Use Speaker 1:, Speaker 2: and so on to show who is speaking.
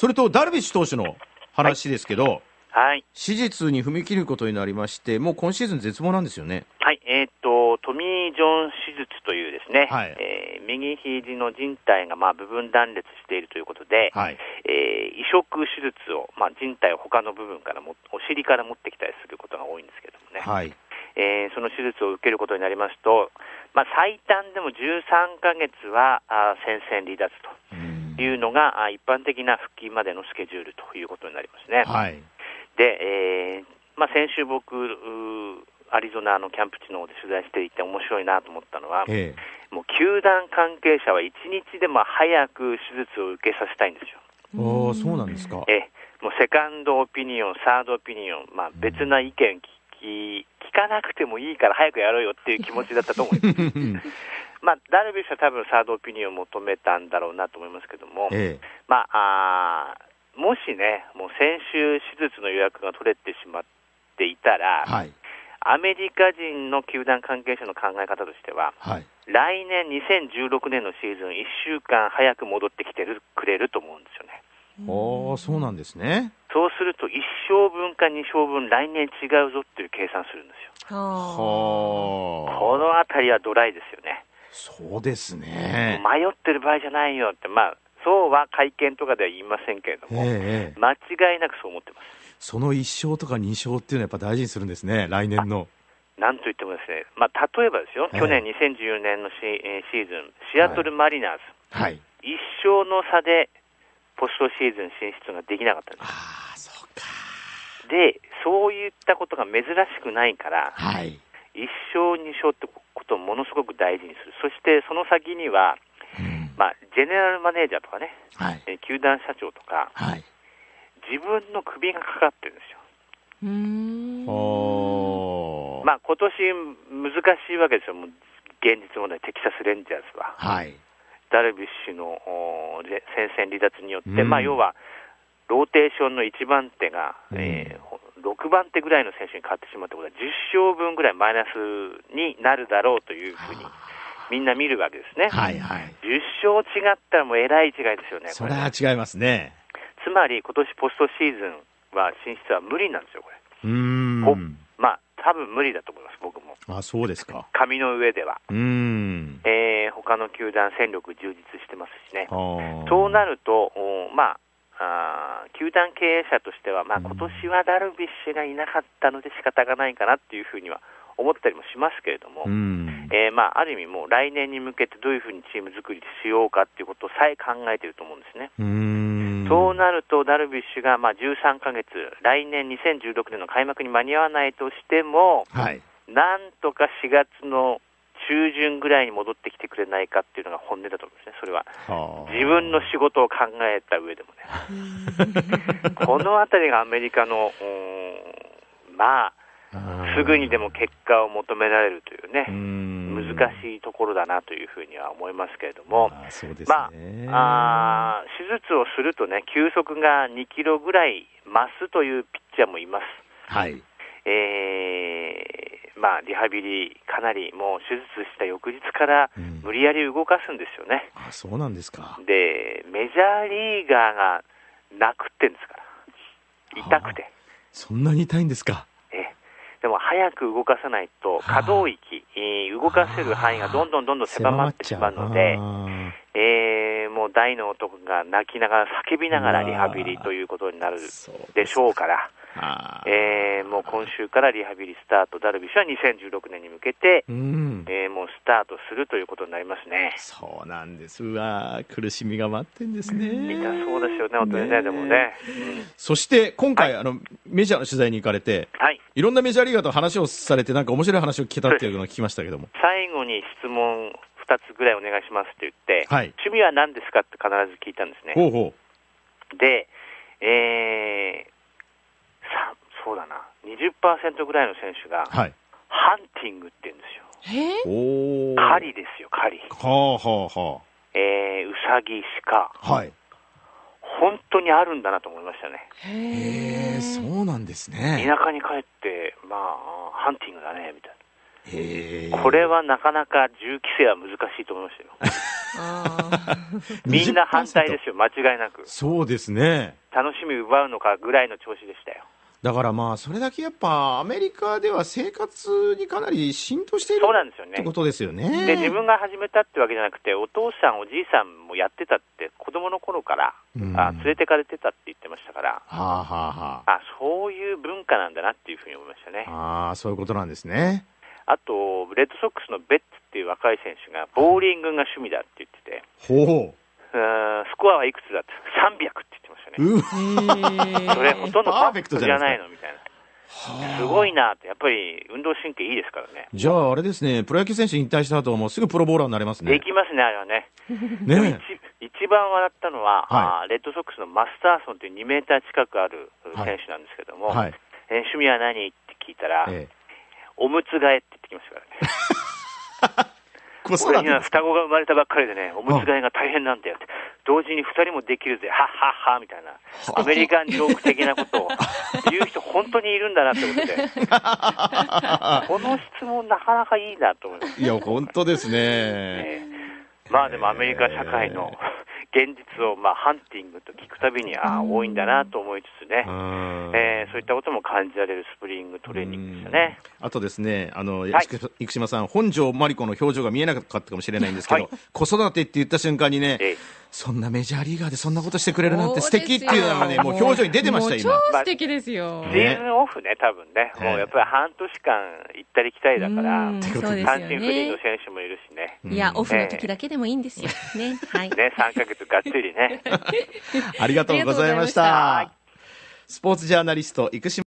Speaker 1: それとダルビッシュ投手の話ですけど、
Speaker 2: はい。
Speaker 1: 手術に踏み切ることになりまして、もう今シーズン絶望なんですよね。
Speaker 2: はい。トミー・ジョン手術というですね、
Speaker 1: はい。
Speaker 2: 右肘の靭帯が部分断裂しているということで、
Speaker 1: はい。
Speaker 2: 移植手術を、靭帯を他の部分からお尻から持ってきたりすることが多いんですけどもね。
Speaker 1: はい。
Speaker 2: その手術を受けることになりますと、最短でも13ヶ月は戦線離脱というのが一般的な復帰までのスケジュールということになりますね。
Speaker 1: はい。
Speaker 2: で、先週僕アリゾナのキャンプ地の方で取材していて面白いなと思ったのは、もう球団関係者は一日でも早く手術を受けさせたいんですよ。
Speaker 1: そうなんですか。
Speaker 2: もうセカンドオピニオン、サードオピニオン、別な意見聞かなくてもいいから早くやろうよっていう気持ちだったと思います。ダルビッシュは多分サードオピニオンを求めたんだろうなと思いますけども、もしね、もう先週手術の予約が取れてしまっていたら、
Speaker 1: はい。
Speaker 2: アメリカ人の球団関係者の考え方としては、
Speaker 1: はい。
Speaker 2: 来年2016年のシーズン1週間早く戻ってきてくれると思うんですよね。
Speaker 1: そうなんですね。
Speaker 2: そうすると1勝分か2勝分来年違うぞっていう計算するんですよ。このあたりはドライですよね。
Speaker 1: そうですね。
Speaker 2: 迷ってる場合じゃないよって、そうは会見とかでは言いませんけれども、間違いなくそう思ってます。
Speaker 1: その1勝とか2勝っていうのはやっぱ大事にするんですね、来年の。
Speaker 2: なんといってもですね、例えばですよ、去年2014年のシーズン、シアトルマリナーズ、1勝の差でポストシーズン進出ができなかったんです。
Speaker 1: そうか。
Speaker 2: で、そういったことが珍しくないから、1勝2勝ってことをものすごく大事にする。そしてその先には、ジェネラルマネージャーとかね、球団社長とか、自分の首がかかってるんですよ。今年難しいわけですよ。もう現実問題、テキサスレンジャーズは、ダルビッシュの戦線離脱によって、要はローテーションの1番手が、6番手ぐらいの選手に変わってしまったことは10勝分ぐらいマイナスになるだろうというふうにみんな見るわけですね。10勝違ったらもうえらい違いですよね。
Speaker 1: それは違いますね。
Speaker 2: つまり今年ポストシーズンは進出は無理なんですよ、これ。多分無理だと思います、僕も。
Speaker 1: そうですか。
Speaker 2: 紙の上では。他の球団戦力充実してますしね。そうなると、球団経営者としては、今年はダルビッシュがいなかったので仕方がないかなっていうふうには思ったりもしますけれども、ある意味もう来年に向けてどういうふうにチーム作りしようかっていうことさえ考えていると思うんですね。そうなるとダルビッシュが13ヶ月、来年2016年の開幕に間に合わないとしても、なんとか4月の中旬ぐらいに戻ってきてくれないかっていうのが本音だと思うんですね。それは自分の仕事を考えた上でもねこのあたりがアメリカのすぐにでも結果を求められるというね、難しいところだなというふうには思いますけれども、手術をするとね、球速が2キロぐらい増すというピッチャーもいます。リハビリかなりもう手術した翌日から無理やり動かすんですよね。
Speaker 1: そうなんですか。
Speaker 2: で、メジャーリーガーが泣くってんですから、痛くて。
Speaker 1: そんなに痛いんですか。
Speaker 2: でも早く動かさないと可動域、動かせる範囲がどんどん狭まってしまうので、もう大の男が泣きながら叫びながらリハビリということになるでしょうから、もう今週からリハビリスタート、ダルビッシュは2016年に向けて、もうスタートするということになりますね。
Speaker 1: そうなんです。苦しみが待ってんですね。
Speaker 2: 痛そうですよね、本当にね。でもね、
Speaker 1: そして今回、メジャーの取材に行かれて、いろんなメジャーリーガーと話をされて、なんか面白い話を聞けたっていうのを聞きましたけども、
Speaker 2: 最後に質問2つぐらいお願いしますって言って、趣味は何ですかって必ず聞いたんですね。で、そうだな、20% ぐらいの選手が、ハンティングって言うんですよ。狩りですよ、狩り。ウサギ、鹿。本当にあるんだなと思いましたね。
Speaker 1: そうなんですね。
Speaker 2: 田舎に帰って、ハンティングだねみたいこれはなかなか銃規制は難しいと思いましたよ。みんな反対ですよ、間違いなく。
Speaker 1: そうですね。
Speaker 2: 楽しみ奪うのかぐらいの調子でしたよ。
Speaker 1: だからまあ、それだけやっぱ、アメリカでは生活にかなり浸透しているってことですよね。
Speaker 2: で、自分が始めたってわけじゃなくて、お父さん、おじいさんもやってたって、子供の頃から連れてかれてたって言ってましたから、そういう文化なんだなっていうふうに思いましたね。
Speaker 1: そういうことなんですね。
Speaker 2: あと、レッドソックスのベッツっていう若い選手が、ボーリングが趣味だって言ってて、スコアはいくつだって、300って言ってましたね。それほとんどパーフェクトじゃないのみたいな。すごいなって、やっぱり運動神経いいですからね。
Speaker 1: じゃあ、あれですね、プロ野球選手引退した後はもうすぐプロボーラーになりますね。
Speaker 2: できますね、あれはね。一番笑ったのは、レッドソックスのマスターソンという2メーター近くある選手なんですけども、趣味は何って聞いたら、おむつ替えって言ってきましたからね。俺には双子が生まれたばっかりでね、おむつ替えが大変なんだよって、同時に2人もできるぜ、はっはっはみたいな、アメリカンジョーク的なことを言う人、本当にいるんだなって思って、この質問、なかなかいいなと思います。
Speaker 1: いや、本当ですね。
Speaker 2: まあでも、アメリカ社会の現実をハンティングと聞くたびに、多いんだなと思いつつね、そういったことも感じられるスプリングトレーニングでしたね。
Speaker 1: あとですね、生島さん、本庄真理子の表情が見えなかったかもしれないんですけど、子育てって言った瞬間にね、そんなメジャーリーガーでそんなことしてくれるなんて素敵っていうのがね、もう表情に出てました、今。
Speaker 3: 超素敵ですよ。
Speaker 2: シーズンオフね、多分ね、もうやっぱり半年間行ったり来たりだから、単身フリーの選手もいるしね。
Speaker 3: いや、オフの時だけでもいいんですよ。ね、はい。
Speaker 2: ね、3ヶ月がっつりね。
Speaker 1: ありがとうございました。スポーツジャーナリスト、生島